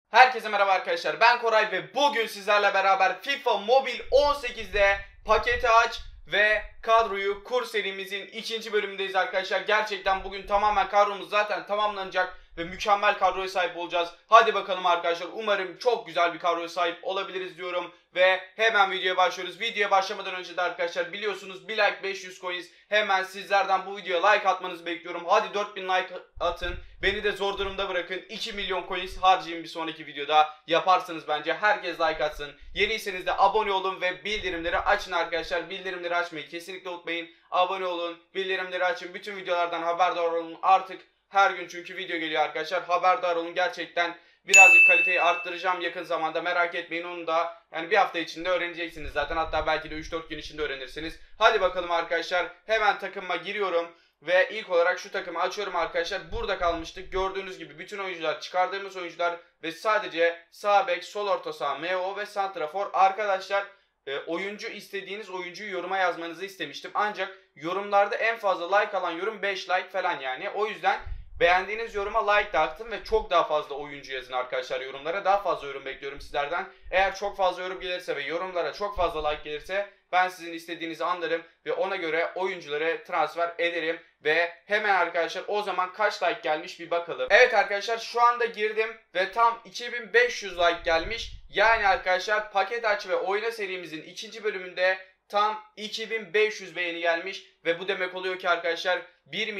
Herkese merhaba arkadaşlar, ben Koray ve bugün sizlerle beraber FIFA Mobil 18'de paketi aç ve kadroyu kur serimizin ikinci bölümündeyiz arkadaşlar. Gerçekten bugün tamamen kadromuz zaten tamamlanacak ve mükemmel kadroya sahip olacağız. Hadi bakalım arkadaşlar, umarım çok güzel bir kadroya sahip olabiliriz diyorum ve hemen videoya başlıyoruz. Videoya başlamadan önce de arkadaşlar biliyorsunuz bir like 500 coins, hemen sizlerden bu videoya like atmanızı bekliyorum. Hadi 4000 like atın, beni de zor durumda bırakın, 2 milyon coins harcayın bir sonraki videoda. Yaparsınız bence, herkes like atsın. Yeniyseniz de abone olun ve bildirimleri açın arkadaşlar. Bildirimleri açmayı kesinlikle unutmayın. Abone olun, bildirimleri açın, bütün videolardan haberdar olun artık. Her gün çünkü video geliyor arkadaşlar. Haberdar olun, gerçekten birazcık kaliteyi arttıracağım yakın zamanda, merak etmeyin. Onu da yani bir hafta içinde öğreneceksiniz zaten, hatta belki de 3-4 gün içinde öğrenirsiniz. Hadi bakalım arkadaşlar, hemen takıma giriyorum ve ilk olarak şu takımı açıyorum arkadaşlar. Burada kalmıştık, gördüğünüz gibi bütün oyuncular, çıkardığımız oyuncular ve sadece sağ bek, sol orta saha, MO ve santrafor. Arkadaşlar oyuncu, istediğiniz oyuncuyu yoruma yazmanızı istemiştim, ancak yorumlarda en fazla like alan yorum 5 like falan yani. O yüzden beğendiğiniz yoruma like de attım ve çok daha fazla oyuncu yazın arkadaşlar yorumlara. Daha fazla yorum bekliyorum sizlerden. Eğer çok fazla yorum gelirse ve yorumlara çok fazla like gelirse ben sizin istediğinizi anlarım ve ona göre oyuncuları transfer ederim. Ve hemen arkadaşlar o zaman kaç like gelmiş bir bakalım. Evet arkadaşlar, şu anda girdim ve tam 2500 like gelmiş. Yani arkadaşlar paket aç ve oyna serimizin ikinci bölümünde tam 2500 beğeni gelmiş. Ve bu demek oluyor ki arkadaşlar 1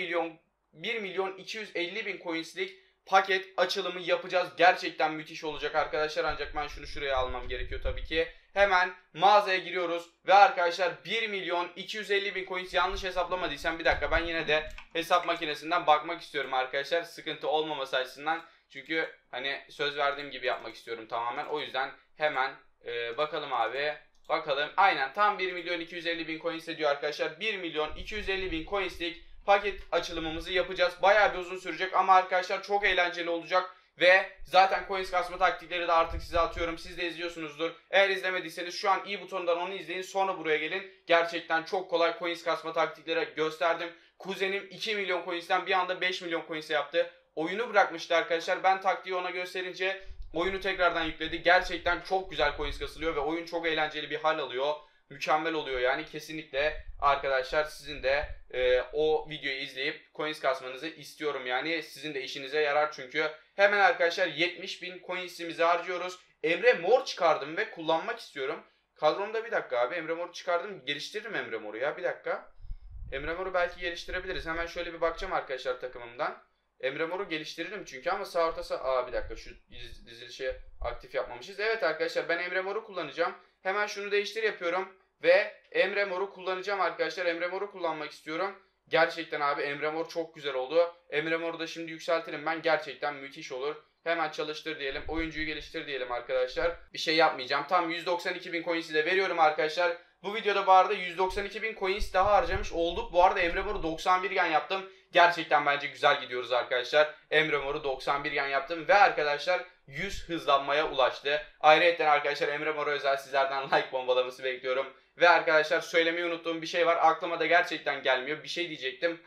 milyon 250 bin coinslik paket açılımı yapacağız. Gerçekten müthiş olacak arkadaşlar, ancak ben şunu şuraya almam gerekiyor tabii ki. Hemen mağazaya giriyoruz ve arkadaşlar 1 milyon 250 bin coins, yanlış hesaplamadıysam bir dakika, ben yine de hesap makinesinden bakmak istiyorum arkadaşlar, sıkıntı olmaması açısından. Çünkü hani söz verdiğim gibi yapmak istiyorum tamamen, o yüzden hemen bakalım abi. Bakalım, aynen tam 1 milyon 250 bin coins ediyor arkadaşlar. 1 milyon 250 bin coinslik paket açılımımızı yapacağız. Bayağı bir uzun sürecek ama arkadaşlar çok eğlenceli olacak. Ve zaten coins kasma taktikleri de artık size atıyorum. Siz de izliyorsunuzdur. Eğer izlemediyseniz şu an i butonundan onu izleyin. Sonra buraya gelin. Gerçekten çok kolay coins kasma taktikleri gösterdim. Kuzenim 2 milyon coins'ten bir anda 5 milyon coins'e yaptı. Oyunu bırakmıştı arkadaşlar. Ben taktiği ona gösterince oyunu tekrardan yükledi. Gerçekten çok güzel coins kasılıyor ve oyun çok eğlenceli bir hal alıyor. Mükemmel oluyor yani, kesinlikle arkadaşlar sizin de o videoyu izleyip coins kasmanızı istiyorum yani, sizin de işinize yarar çünkü. Hemen arkadaşlar 70 bin coinsimizi harcıyoruz. Emre Mor çıkardım ve kullanmak istiyorum. Kadromda bir dakika abi, Emre Mor'u çıkardım, geliştiririm Emre Mor'u ya, bir dakika. Emre Mor'u belki geliştirebiliriz, hemen şöyle bir bakacağım arkadaşlar takımımdan. Emre Mor'u geliştiririm çünkü, ama sağ ortası, bir dakika, şu dizilişi aktif yapmamışız. Evet arkadaşlar, ben Emre Mor'u kullanacağım. Hemen şunu değiştir yapıyorum. Ve Emre Mor'u kullanacağım arkadaşlar. Emre Mor'u kullanmak istiyorum. Gerçekten abi Emre Mor çok güzel oldu. Emre Mor'u da şimdi yükseltirim ben. Gerçekten müthiş olur. Hemen çalıştır diyelim. Oyuncuyu geliştir diyelim arkadaşlar. Bir şey yapmayacağım. Tam 192 bin coins'i de veriyorum arkadaşlar. Bu videoda bu arada 192 bin coins daha harcamış olduk. Bu arada Emre Mor'u 91 gen yaptım. Gerçekten bence güzel gidiyoruz arkadaşlar. Emre Mor'u 91 gen yaptım ve arkadaşlar 100 hızlanmaya ulaştı. Ayrıca arkadaşlar Emre Mor'a özel sizlerden like bombalaması bekliyorum. Ve arkadaşlar söylemeyi unuttuğum bir şey var. Aklıma da gerçekten gelmiyor. Bir şey diyecektim.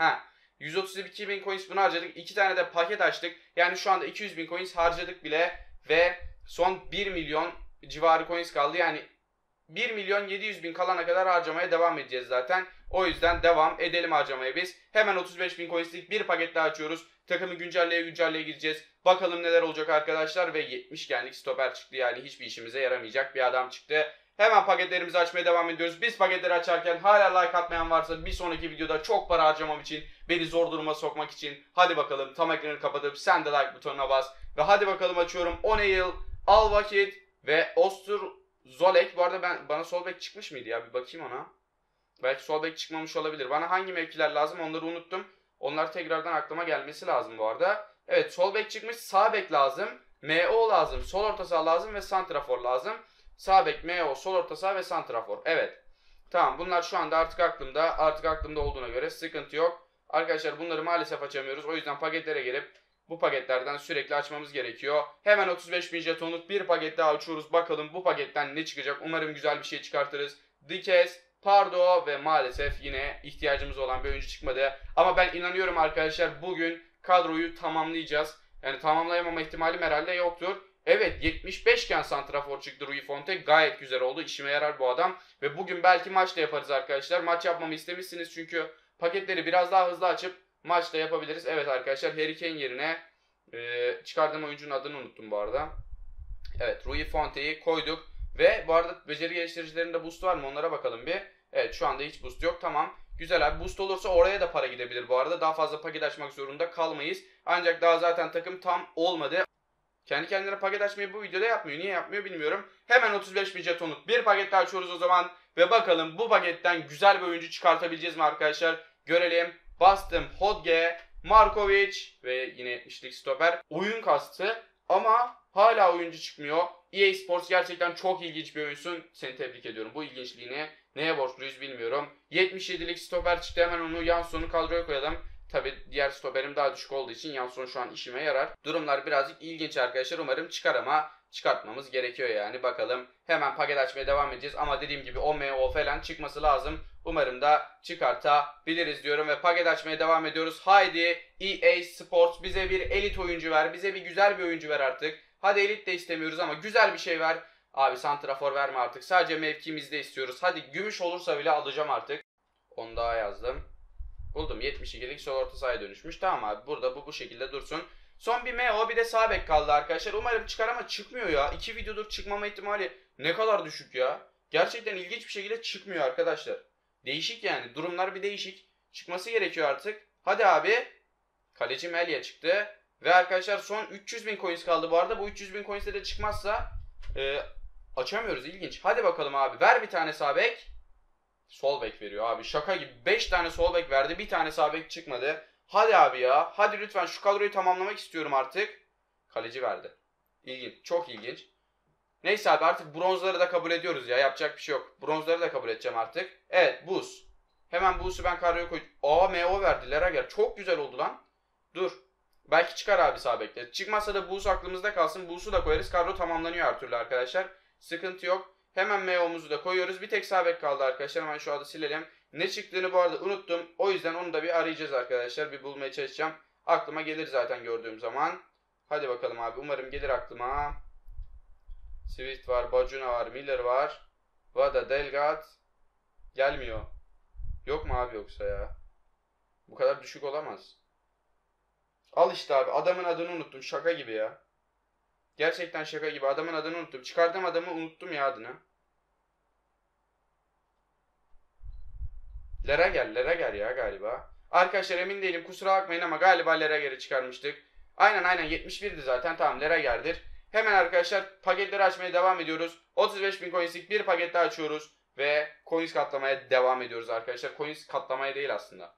132 bin coins bunu harcadık. 2 tane de paket açtık. Yani şu anda 200 bin coins harcadık bile. Ve son 1 milyon civarı coins kaldı. Yani 1 milyon 700 bin kalana kadar harcamaya devam edeceğiz zaten. O yüzden devam edelim harcamaya biz. Hemen 35 bin coinslik bir paket daha açıyoruz. Takımı güncelleye gideceğiz. Bakalım neler olacak arkadaşlar. Ve 70 genlik stoper çıktı. Yani hiçbir işimize yaramayacak bir adam çıktı. Hemen paketlerimizi açmaya devam ediyoruz. Biz paketleri açarken hala like atmayan varsa bir sonraki videoda çok para harcamam için, beni zor duruma sokmak için, hadi bakalım tam ekranı kapatıp sen de like butonuna bas. Ve hadi bakalım açıyorum. Oneil, Al Vakit ve Ostur Zolek. Bu arada bana sol bek çıkmış mıydı ya, bir bakayım ona. Belki sol bek çıkmamış olabilir. Bana hangi mevkiler lazım onları unuttum. Onlar tekrardan aklıma gelmesi lazım bu arada. Evet, sol bek çıkmış, sağ bek lazım, MO lazım, sol orta saha lazım ve santrafor lazım. Sağ bek, MO, sol orta saha ve santrafor. Evet. Tamam, bunlar şu anda artık aklımda. Artık aklımda olduğuna göre sıkıntı yok. Arkadaşlar bunları maalesef açamıyoruz. O yüzden paketlere gelip bu paketlerden sürekli açmamız gerekiyor. Hemen 35 bin jetonluk bir paket daha açıyoruz. Bakalım bu paketten ne çıkacak. Umarım güzel bir şey çıkartırız. Dikes, Pardo ve maalesef yine ihtiyacımız olan bir oyuncu çıkmadı. Ama ben inanıyorum arkadaşlar, bugün kadroyu tamamlayacağız. Yani tamamlayamama ihtimalim herhalde yoktur. Evet, 75 iken santrafor çıktı Rui Fonte. Gayet güzel oldu. İşime yarar bu adam. Ve bugün belki maç da yaparız arkadaşlar. Maç yapmamı istemişsiniz çünkü paketleri biraz daha hızlı açıp maç da yapabiliriz. Evet arkadaşlar, Harry Kane yerine çıkardığım oyuncunun adını unuttum bu arada. Evet, Rui Fonte'yi koyduk. Ve bu arada beceri geliştiricilerinde boost var mı onlara bakalım bir. Evet, şu anda hiç boost yok. Tamam. Güzel abi, boost olursa oraya da para gidebilir bu arada. Daha fazla paket açmak zorunda kalmayız. Ancak daha zaten takım tam olmadı. Kendi kendine paket açmayı bu videoda yapmıyor. Niye yapmıyor bilmiyorum. Hemen 35 bin jetonluk bir paket daha açıyoruz o zaman. Ve bakalım bu paketten güzel bir oyuncu çıkartabileceğiz mi arkadaşlar? Görelim. Bastım. Hodge, Markovic ve yine 70'lik stoper. Oyun kastı ama hala oyuncu çıkmıyor. EA Sports gerçekten çok ilginç bir oyunsun. Seni tebrik ediyorum. Bu ilginçliğine neye borçluyuz bilmiyorum. 77'lik stoper çıktı. Hemen onu Jansson'u kadroya koyalım. Tabi diğer stoperim daha düşük olduğu için Jansson şu an işime yarar. Durumlar birazcık ilginç arkadaşlar. Umarım çıkar ama çıkartmamız gerekiyor yani. Bakalım, hemen paket açmaya devam edeceğiz. Ama dediğim gibi o falan çıkması lazım. Umarım da çıkartabiliriz diyorum ve paket açmaya devam ediyoruz. Haydi EA Sports, bize bir elit oyuncu ver. Bize bir güzel bir oyuncu ver artık. Hadi elit de istemiyoruz ama güzel bir şey ver. Abi santrafor verme artık. Sadece mevkimizde istiyoruz. Hadi gümüş olursa bile alacağım artık. Onu daha yazdım. Buldum, 72'lik sol orta sahaya dönüşmüş. Tamam abi, burada bu şekilde dursun. Son bir MO, bir de sağ bek kaldı arkadaşlar. Umarım çıkar ama çıkmıyor ya. 2 videodur çıkmama ihtimali ne kadar düşük ya. Gerçekten ilginç bir şekilde çıkmıyor arkadaşlar. Değişik yani, durumlar bir değişik. Çıkması gerekiyor artık. Hadi abi. Kaleci Melia çıktı. Ve arkadaşlar son 300 bin coins kaldı bu arada. Bu 300 bin coins'te de çıkmazsa açamıyoruz, ilginç. Hadi bakalım abi, ver bir tane sağ bek. Sol bek veriyor abi, şaka gibi. 5 tane sol bek verdi, bir tane sağ bek çıkmadı. Hadi abi ya, hadi lütfen, şu kadroyu tamamlamak istiyorum artık. Kaleci verdi. İlginç, çok ilginç. Neyse abi, artık bronzları da kabul ediyoruz ya, yapacak bir şey yok. Bronzları da kabul edeceğim artık. Evet, buz. Hemen buzu ben kadroya koydum. MO verdiler aga, çok güzel oldu lan. Dur. Belki çıkar abi sağ bekle. Çıkmazsa da buz aklımızda kalsın. Buzu da koyarız, kadro tamamlanıyor her türlü arkadaşlar. Sıkıntı yok. Hemen MO'muzu da koyuyoruz. Bir tek sağ bek kaldı arkadaşlar. Hemen şu adı silelim. Ne çıktığını bu arada unuttum. O yüzden onu da bir arayacağız arkadaşlar. Bir bulmaya çalışacağım. Aklıma gelir zaten gördüğüm zaman. Hadi bakalım abi. Umarım gelir aklıma. Swift var, Bacuna var, Miller var. Vada, Delgado. Gelmiyor. Yok mu abi yoksa ya? Bu kadar düşük olamaz. Al işte abi. Adamın adını unuttum. Şaka gibi ya. Gerçekten şaka gibi. Adamın adını unuttum. Çıkardığım adamı unuttum ya, adını. Lerager ya galiba. Arkadaşlar emin değilim, kusura bakmayın ama galiba Lerager'i çıkarmıştık. Aynen 71'di zaten, tamam Lerager'dir. Hemen arkadaşlar paketleri açmaya devam ediyoruz. 35.000 coins'lik bir paket daha açıyoruz. Ve coins katlamaya devam ediyoruz arkadaşlar. Coins katlamaya değil aslında.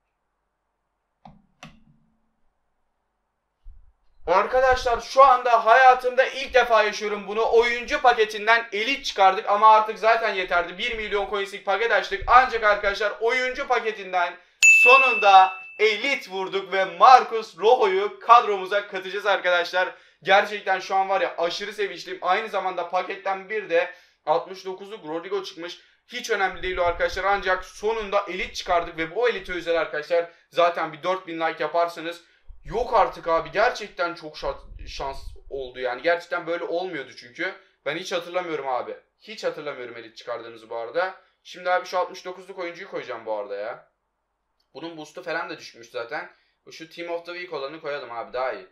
Arkadaşlar şu anda hayatımda ilk defa yaşıyorum bunu. Oyuncu paketinden elit çıkardık ama artık zaten yeterdi. 1 milyon coins'lik paket açtık. Ancak arkadaşlar oyuncu paketinden sonunda elit vurduk ve Marcos Rojo'yu kadromuza katacağız arkadaşlar. Gerçekten şu an var ya, aşırı sevinçliyim. Aynı zamanda paketten bir de 69'luk Rodrigo çıkmış. Hiç önemli değil o arkadaşlar, ancak sonunda elit çıkardık ve bu elite özel arkadaşlar zaten bir 4000 like yaparsanız, yok artık abi, gerçekten çok şans oldu yani. Gerçekten böyle olmuyordu çünkü. Ben hiç hatırlamıyorum abi. Hiç hatırlamıyorum elit çıkardığımızı bu arada. Şimdi abi şu 69'luk oyuncuyu koyacağım bu arada ya. Bunun boost'u falan da düşmüş zaten. Şu Team of the Week olanı koyalım abi, daha iyi.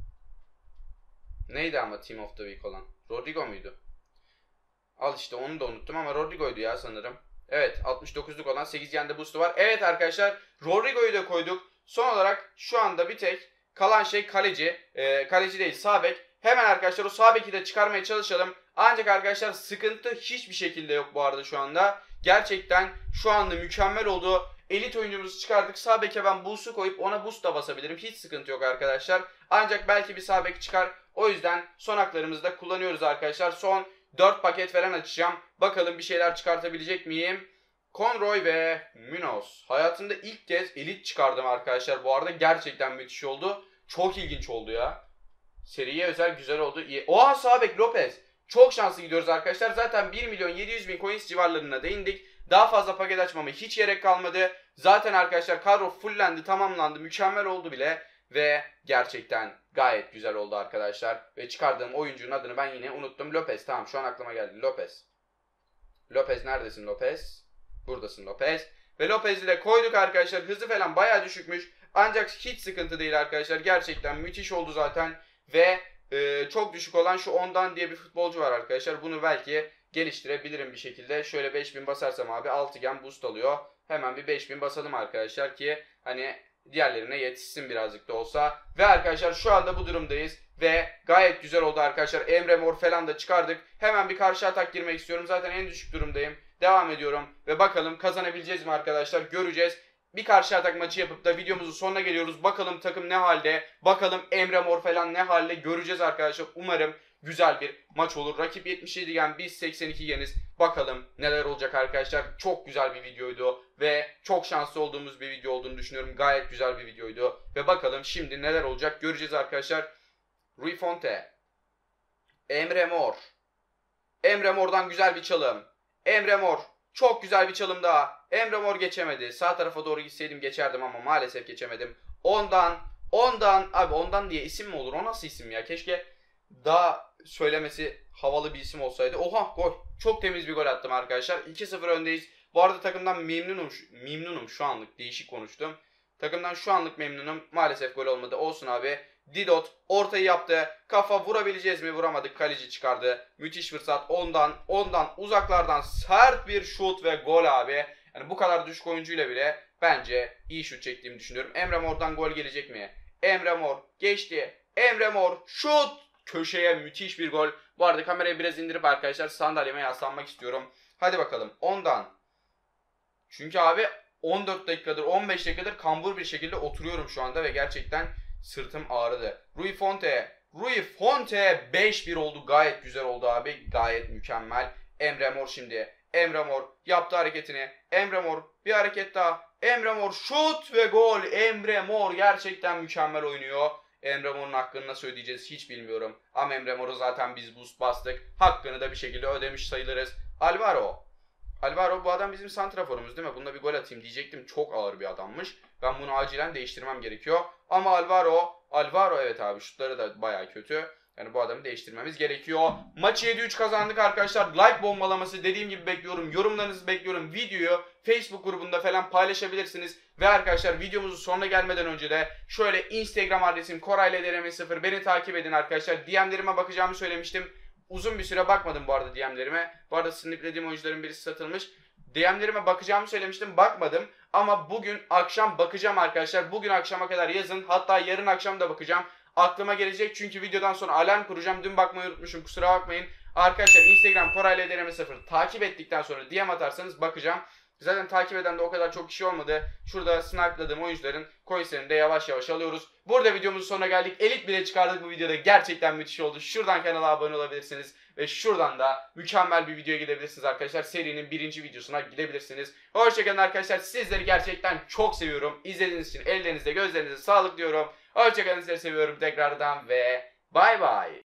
Neydi ama Team of the Week olan? Rodrigo muydu? Al işte, onu da unuttum ama Rodrigo'ydu ya sanırım. Evet, 69'luk olan 8 yende boost'u var. Evet arkadaşlar, Rodrigo'yu da koyduk. Son olarak şu anda bir tek kalan şey kaleci. Kaleci değil, sağ bek. Hemen arkadaşlar o sağ beki de çıkarmaya çalışalım. Ancak arkadaşlar sıkıntı hiçbir şekilde yok bu arada şu anda. Gerçekten şu anda mükemmel oldu. Elit oyuncumuzu çıkardık. Sağ beke ben boost'u koyup ona boost da basabilirim. Hiç sıkıntı yok arkadaşlar. Ancak belki bir sağ bek çıkar. O yüzden son haklarımızı da kullanıyoruz arkadaşlar. Son 4 paket falan açacağım. Bakalım bir şeyler çıkartabilecek miyim? Conroy ve Munoz. Hayatımda ilk kez elit çıkardım arkadaşlar. Bu arada gerçekten müthiş oldu. Çok ilginç oldu ya. Seriye özel güzel oldu. İyi. Oha, sağ bek Lopez. Çok şanslı gidiyoruz arkadaşlar. Zaten 1.700.000 coins civarlarına değindik. Daha fazla paket açmama hiç gerek kalmadı. Zaten arkadaşlar kadro fullendi, tamamlandı. Mükemmel oldu bile. Ve gerçekten gayet güzel oldu arkadaşlar. Ve çıkardığım oyuncunun adını ben yine unuttum. Lopez. Tamam, şu an aklıma geldi. Lopez. Lopez neredesin Lopez? Buradasın Lopez. Ve Lopez'i de koyduk arkadaşlar. Hızı falan bayağı düşükmüş. Ancak hiç sıkıntı değil arkadaşlar. Gerçekten müthiş oldu zaten. Ve çok düşük olan şu Ondan diye bir futbolcu var arkadaşlar. Bunu belki geliştirebilirim bir şekilde. Şöyle 5000 basarsam abi 6 gen boost alıyor. Hemen bir 5000 basalım arkadaşlar ki hani diğerlerine yetişsin birazcık da olsa. Ve arkadaşlar şu anda bu durumdayız. Ve gayet güzel oldu arkadaşlar. Emre Mor falan da çıkardık. Hemen bir karşı atak girmek istiyorum. Zaten en düşük durumdayım. Devam ediyorum. Ve bakalım kazanabileceğiz mi arkadaşlar? Göreceğiz. Bir karşı atak maçı yapıp da videomuzun sonuna geliyoruz. Bakalım takım ne halde? Bakalım Emre Mor falan ne halde? Göreceğiz arkadaşlar. Umarım güzel bir maç olur. Rakip 77 gen, biz 82 geniz. Bakalım neler olacak arkadaşlar. Çok güzel bir videoydu ve çok şanslı olduğumuz bir video olduğunu düşünüyorum. Gayet güzel bir videoydu. Ve bakalım şimdi neler olacak göreceğiz arkadaşlar. Rui Fonte. Emre Mor. Emre Mor'dan güzel bir çalım. Emre Mor. Çok güzel bir çalım daha. Emre Mor geçemedi. Sağ tarafa doğru gitseydim geçerdim ama maalesef geçemedim. Ondan diye isim mi olur? O nasıl isim ya? Keşke daha söylemesi havalı bir isim olsaydı. Oha, gol. Çok temiz bir gol attım arkadaşlar. 2-0 öndeyiz. Bu arada takımdan memnunum şu anlık. Değişik konuştum. Takımdan şu anlık memnunum. Maalesef gol olmadı. Olsun abi. Didot ortayı yaptı. Kafa vurabileceğiz mi? Vuramadık. Kaleci çıkardı. Müthiş fırsat. Ondan uzaklardan sert bir şut ve gol abi. Yani bu kadar düşük oyuncuyla bile bence iyi şut çektiğimi düşünüyorum. Emre Mor'dan gol gelecek mi? Emre Mor geçti. Emre Mor şut. Köşeye müthiş bir gol. Bu arada kamerayı biraz indirip arkadaşlar sandalyeme yaslanmak istiyorum. Hadi bakalım. Ondan. Çünkü abi 14 dakikadır 15 dakikadır kambur bir şekilde oturuyorum şu anda ve gerçekten sırtım ağrıdı. Rui Fonte 5-1 oldu. Gayet güzel oldu abi. Gayet mükemmel. Emre Mor şimdi. Emre Mor yaptı hareketini. Emre Mor bir hareket daha. Emre Mor şut ve gol. Emre Mor gerçekten mükemmel oynuyor. Emre Mor'un hakkını nasıl ödeyeceğiz hiç bilmiyorum. Ama Emre Mor'u zaten biz boost bastık. Hakkını da bir şekilde ödemiş sayılırız. Alvaro bu adam bizim santraforumuz değil mi? Bunda bir gol atayım diyecektim. Çok ağır bir adammış. Ben bunu acilen değiştirmem gerekiyor. Ama Alvaro evet abi şutları da baya kötü. Yani bu adamı değiştirmemiz gerekiyor. Maçı 7-3 kazandık arkadaşlar. Like bombalaması dediğim gibi bekliyorum. Yorumlarınızı bekliyorum. Videoyu Facebook grubunda falan paylaşabilirsiniz. Ve arkadaşlar videomuzun sonuna gelmeden önce de şöyle Instagram adresim korayledrm0. Beni takip edin arkadaşlar. DM'lerime bakacağımı söylemiştim. Uzun bir süre bakmadım bu arada DM'lerime. Bu arada sniplediğim oyuncuların birisi satılmış. DM'lerime bakacağımı söylemiştim. Bakmadım. Ama bugün akşam bakacağım arkadaşlar. Bugün akşama kadar yazın. Hatta yarın akşam da bakacağım. Aklıma gelecek çünkü videodan sonra alarm kuracağım. Dün bakmayı unutmuşum. Kusura bakmayın. Arkadaşlar Instagram korayledrm0 takip ettikten sonra DM atarsanız bakacağım. Zaten takip eden de o kadar çok kişi olmadı. Şurada snipe'ladığım oyuncuların coinslerini de yavaş yavaş alıyoruz. Burada videomuzun sonuna geldik. Elit bile çıkardık bu videoda. Gerçekten müthiş oldu. Şuradan kanala abone olabilirsiniz. Ve şuradan da mükemmel bir videoya gidebilirsiniz arkadaşlar. Serinin birinci videosuna gidebilirsiniz. Hoşçakalın arkadaşlar. Sizleri gerçekten çok seviyorum. İzlediğiniz için ellerinizde gözlerinize sağlık diyorum. Hoşçakalın, sizleri seviyorum tekrardan ve bay bay.